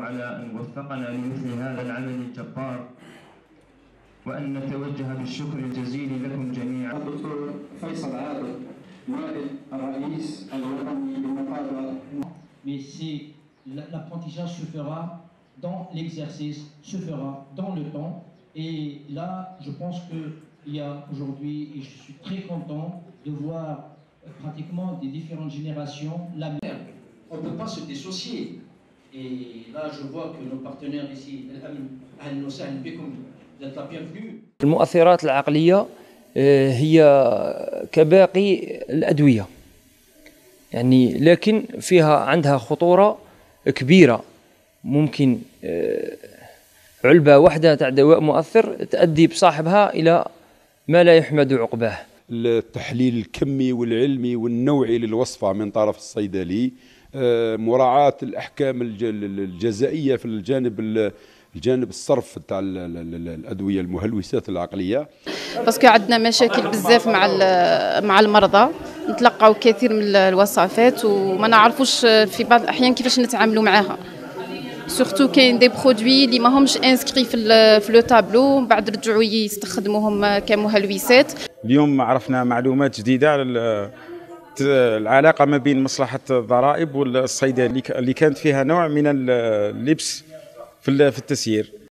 على أن وفقنا لمثل هذا العمل الجبار، وأن نتوجه بالشكر الجزيل لكم جميعا. الدكتور فيصل عادل نائب الرئيس الوطني للمقابلة. Mais l'apprentissage se fera dans l'exercice, se fera dans le temps. Et là, je pense qu'il y a aujourd'hui, et je suis très content de voir pratiquement des différentes générations la mer. On ne peut pas se dissocier. Et là, je vois que nos partenaires ici, vous êtes la bienvenue. المؤثرات العقلية هي كباقي الأدوية، يعني لكن عندها خطورة كبيرة. ممكن علبة واحدة تاع دواء مؤثر تؤدي بصاحبها إلى ما لا يحمد عقباه. التحليل الكمي والعلمي والنوعي للوصفة من طرف الصيدلي، مراعاة الأحكام الجزائية في الجانب الصرف تاع الأدوية المهلوسات العقلية. باسكو عندنا مشاكل بزاف مع المرضى، نتلقاو كثير من الوصفات وما نعرفوش في بعض الأحيان كيفاش نتعاملوا معها. سورتو كاين دي برودوي اللي ماهمش انسكري في لو تابلو، بعد رجعوا يستخدموهم كمهلوسات. اليوم عرفنا معلومات جديدة على العلاقة ما بين مصلحة الضرائب والصيدلة اللي كانت فيها نوع من اللبس في التسيير.